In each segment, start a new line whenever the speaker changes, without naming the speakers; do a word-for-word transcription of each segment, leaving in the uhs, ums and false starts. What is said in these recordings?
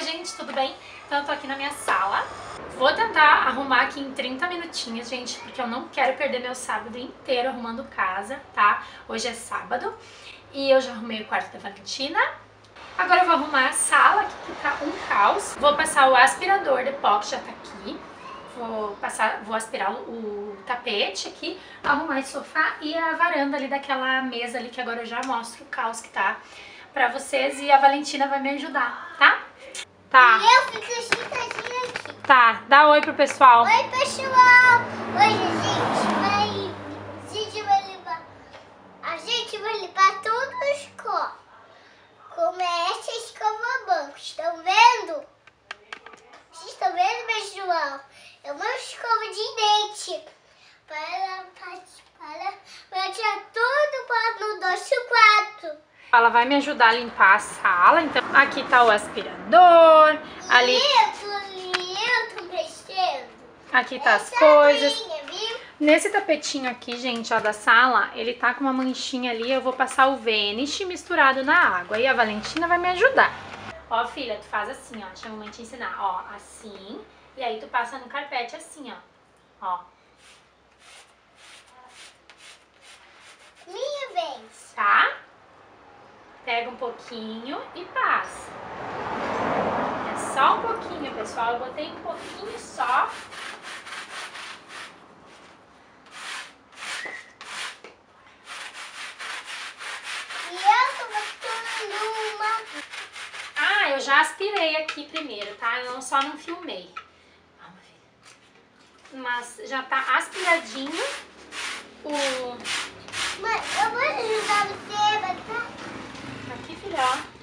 gente, tudo bem? Então eu tô aqui na minha sala. Vou tentar arrumar aqui em trinta minutinhos, gente, porque eu não quero perder meu sábado inteiro arrumando casa, tá? Hoje é sábado e eu já arrumei o quarto da Valentina. Agora eu vou arrumar a sala aqui, que tá um caos. Vou passar o aspirador de pó, que já tá aqui. Vou passar, vou aspirar o tapete aqui, arrumar esse sofá e a varanda ali daquela mesa ali, que agora eu já mostro o caos que tá pra vocês, e a Valentina vai me ajudar, tá? Tá.
E eu fico sentadinha aqui.
Tá, dá oi pro pessoal.
Oi, pessoal. Hoje a gente vai... A gente vai limpar... A gente vai limpar todos os copos. Como é essa escova-banco. Estão vendo? Vocês estão vendo, pessoal? É uma escova de dente. Para, para, para, para tirar todo para no nosso quarto.
Ela vai me ajudar a limpar a sala. Então, aqui tá o aspirador. Ali.
Eu tô ali, eu tô mexendo.
Aqui tá as
Essa
coisas.
minha, viu?
Nesse tapetinho aqui, gente, ó, da sala, ele tá com uma manchinha ali. Eu vou passar o Vanish misturado na água. E a Valentina vai me ajudar. Ó, filha, tu faz assim, ó. Deixa a mamãe te ensinar. Ó, assim. E aí tu passa no carpete assim, ó. Ó.
Minha vez.
Tá? Pega um pouquinho e passa. É só um pouquinho, pessoal. Eu botei um pouquinho só.
E eu tô botando uma...
Ah, eu já aspirei aqui primeiro, tá? Eu não, só não filmei. Calma, filha. Mas já tá aspiradinho o...
Mãe, eu vou ajudar você, tá?
Aqui, filha, ó.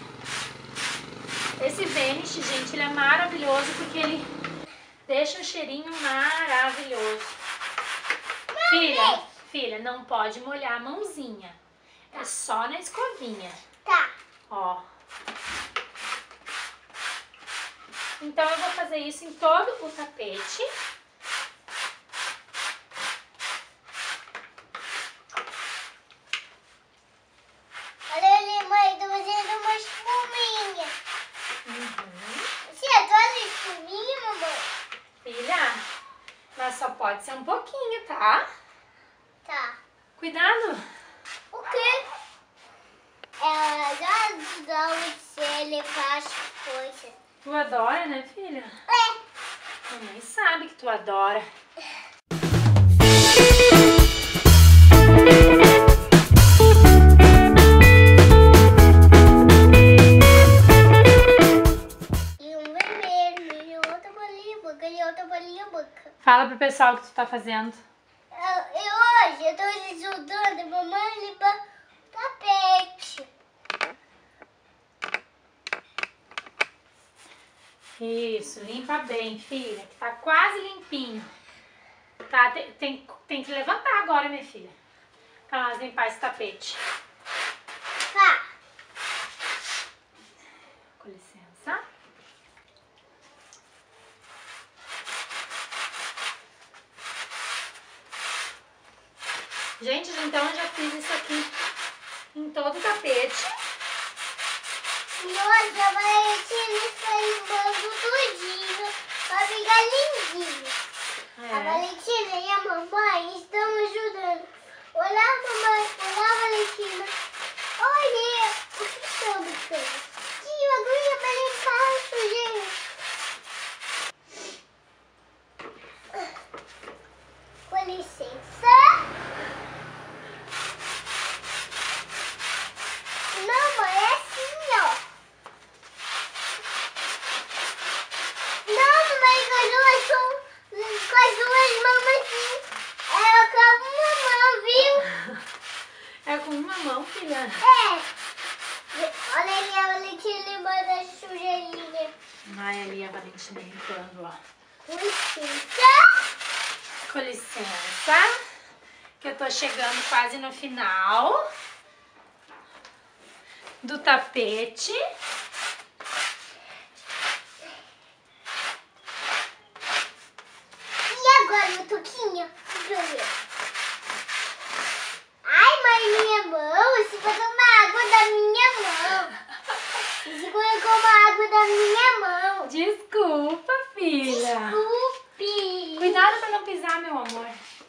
Esse Vanish, gente, ele é maravilhoso porque ele deixa um cheirinho maravilhoso. Filha, filha, não pode molhar a mãozinha. É só na escovinha.
Tá.
Ó. Então eu vou fazer isso em todo o tapete.
Olha ali, mãe, tô fazendo uma espuminha.
Uhum.
Você adora espuminha, mamãe?
Filha, mas só pode ser um pouquinho, tá?
Tá.
Cuidado.
O quê? Ela adora ajudar você, levar as coisas.
Tu adora, né, filha?
É.
Mamãe sabe que tu adora.
E um vermelho, e outra bolinha boca, e outra bolinha boca.
Fala pro pessoal o que tu tá fazendo.
Eu, e hoje eu tô ajudando a mamãe a limpar o tapete.
Isso, limpa bem, filha, que tá quase limpinho. Tá, tem, tem, tem que levantar agora, minha filha, pra nós limpar esse tapete.
Tá.
Com licença. Gente, então eu já fiz isso aqui em todo o tapete.
Nossa, a Valentina está limpando tudinho pra ficar lindinho. A
É.
Valentina e a mamãe estão ajudando. Olá, mamãe. Olá, Valentina. Olha, o que estão buscando? Que agulha para limpar a sujeira. Com licença. Não, mãe, é assim, ó. Não, mamãe, com as duas, com, com as duas mãos assim. É com uma mão, viu?
É com uma mão, filha.
É. Olha ali, a Valentina limpando a sujeirinha.
Ai, ali a Valentina limpando, ó.
Com licença.
Com licença, que eu tô chegando quase no final do tapete.
E agora, meu toquinho? Deixa eu ver. Ai, mãe, minha mão. Você pegou uma água da minha mão. Você colocou uma água da minha
Desculpa, filha.
Desculpe.
Cuidado pra não pisar, meu amor.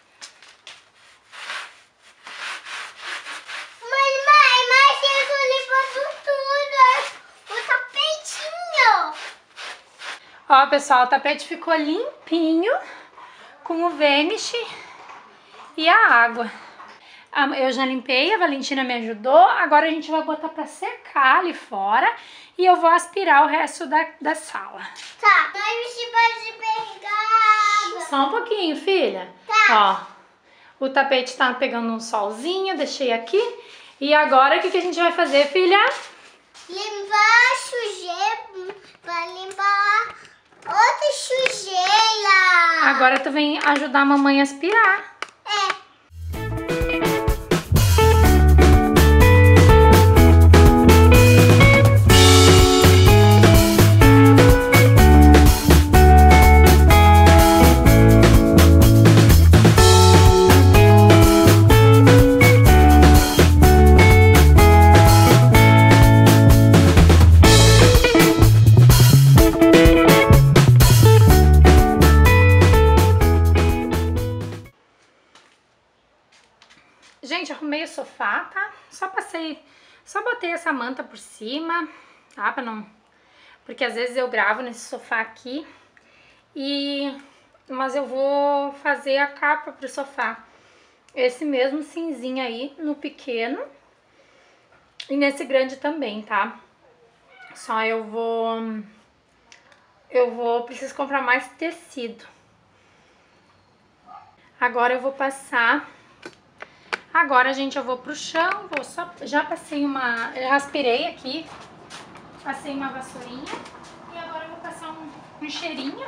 Mãe, mãe, mas eu tô limpando tudo. O tapetinho.
Ó, pessoal, o tapete ficou limpinho com o Vanish e a água. Eu já limpei, a Valentina me ajudou. Agora a gente vai botar pra secar ali fora e eu vou aspirar o resto da, da sala.
Tá, mas você pode pegar.
Só um pouquinho, filha.
Tá.
Ó, o tapete tá pegando um solzinho, deixei aqui. E agora o que, que a gente vai fazer, filha?
Limpar sujeira, pra limpar outra sujeira.
Agora tu vem ajudar a mamãe a aspirar.
É.
Gente, arrumei o sofá, tá? Só passei, só botei essa manta por cima, tá? Pra não... Porque às vezes eu gravo nesse sofá aqui e... Mas eu vou fazer a capa pro sofá. Esse mesmo cinzinho aí, no pequeno. E nesse grande também, tá? Só eu vou... Eu vou... Preciso comprar mais tecido. Agora eu vou passar... Agora, gente, eu vou pro chão, vou só, já passei uma, já aspirei aqui, passei uma vassourinha e agora eu vou passar um, um cheirinho.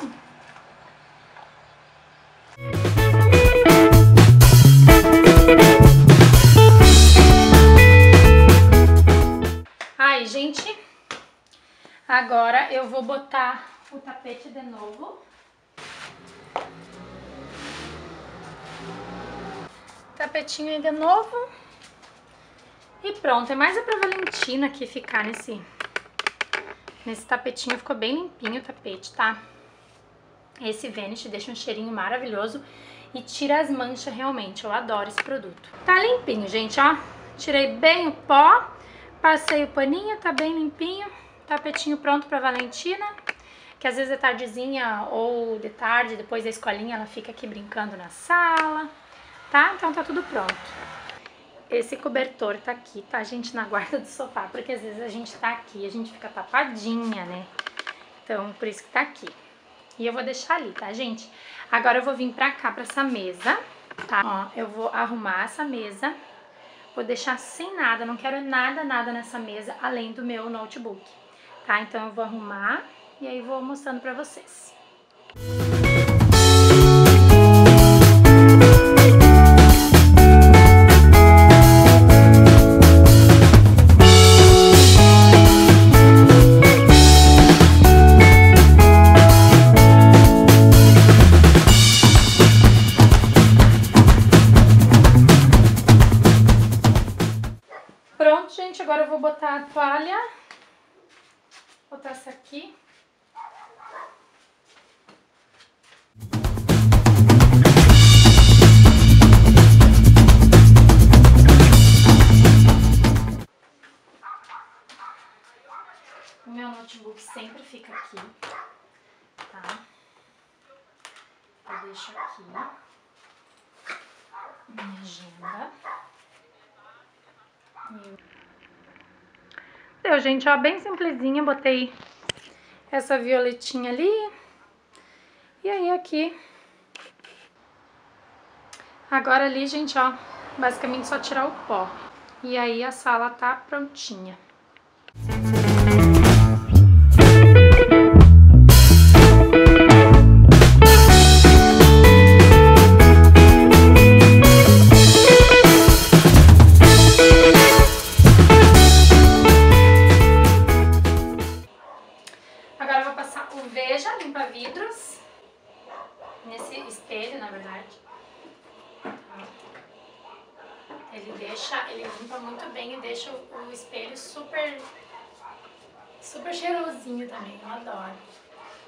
Aí, gente, agora eu vou botar o tapete de novo. Tapetinho aí de novo. E pronto, é mais é pra Valentina aqui ficar nesse, nesse tapetinho. Ficou bem limpinho o tapete, tá? Esse Vanish deixa um cheirinho maravilhoso e tira as manchas realmente. Eu adoro esse produto. Tá limpinho, gente, ó. Tirei bem o pó, passei o paninho, tá bem limpinho. Tapetinho pronto pra Valentina, que às vezes é tardezinha ou de tarde, depois da escolinha, ela fica aqui brincando na sala. Tá? Então tá tudo pronto. Esse cobertor tá aqui, tá, gente, na guarda do sofá, porque às vezes a gente tá aqui, a gente fica tapadinha, né? Então, por isso que tá aqui. E eu vou deixar ali, tá, gente? Agora eu vou vir pra cá, pra essa mesa, tá? Ó, eu vou arrumar essa mesa, vou deixar sem nada, não quero nada, nada nessa mesa, além do meu notebook, tá? Então eu vou arrumar e aí vou mostrando pra vocês. Gente, agora eu vou botar a toalha, botar essa aqui. O meu notebook sempre fica aqui, tá? Eu deixo aqui minha agenda. Deu, gente, ó, bem simplesinha, botei essa violetinha ali, e aí aqui, agora ali, gente, ó, basicamente só tirar o pó, e aí a sala tá prontinha. Veja, limpa vidros, nesse espelho, na verdade. Ele deixa, ele limpa muito bem e deixa o, o espelho super, super cheirosinho também, eu adoro.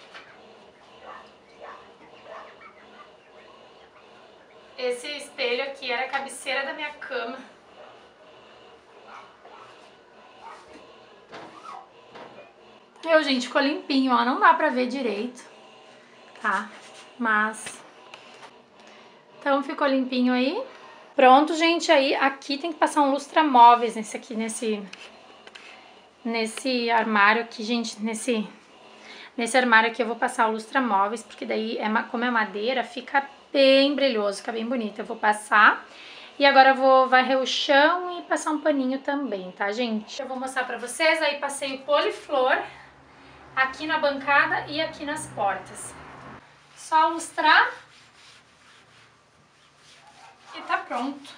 Esse espelho aqui era a cabeceira da minha cama. Eu, gente, ficou limpinho, ó. Não dá pra ver direito, tá? Mas... Então, ficou limpinho aí. Pronto, gente. Aí, aqui tem que passar um lustramóveis nesse aqui, nesse... Nesse armário aqui, gente. Nesse... Nesse armário aqui eu vou passar o lustramóveis, porque daí, é, como é madeira, fica bem brilhoso, fica bem bonito. Eu vou passar. E agora eu vou varrer o chão e passar um paninho também, tá, gente? Eu vou mostrar pra vocês. Aí, passei o poliflor aqui na bancada e aqui nas portas. Só lustrar e tá pronto.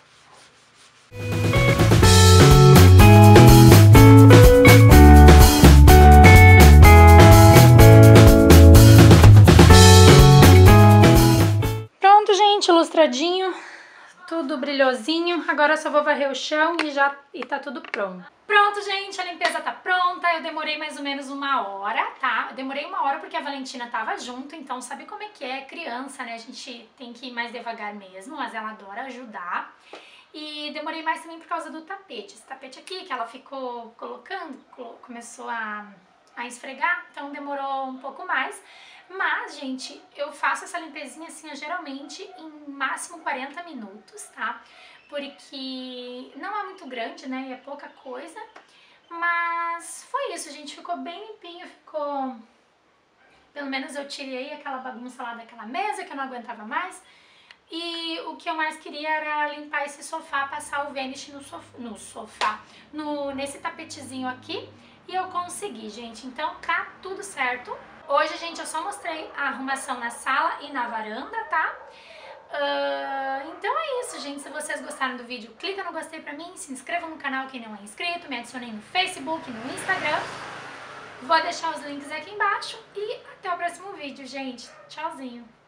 Pronto, gente, lustradinho, tudo brilhosinho. Agora eu só vou varrer o chão e já e tá tudo pronto. Pronto, gente, a limpeza tá pronta. Eu demorei mais ou menos uma hora, tá? Eu demorei uma hora porque a Valentina tava junto, então sabe como é que é criança, né? A gente tem que ir mais devagar mesmo, mas ela adora ajudar. E demorei mais também por causa do tapete. Esse tapete aqui que ela ficou colocando, começou a, a esfregar, então demorou um pouco mais. Mas, gente, eu faço essa limpezinha assim, geralmente em máximo quarenta minutos, tá? Porque não é muito grande, né? E é pouca coisa. Mas foi isso, gente. Ficou bem limpinho, ficou... Pelo menos eu tirei aquela bagunça lá daquela mesa que eu não aguentava mais. E o que eu mais queria era limpar esse sofá, passar o Vanish no sofá, no sofá, no, nesse tapetezinho aqui. E eu consegui, gente. Então tá tudo certo. Hoje, gente, eu só mostrei a arrumação na sala e na varanda, tá? Uh, então é isso, gente. Se vocês gostaram do vídeo, clica no gostei pra mim, se inscrevam no canal quem não é inscrito, me adicionem no Facebook, no Instagram. Vou deixar os links aqui embaixo e até o próximo vídeo, gente. Tchauzinho!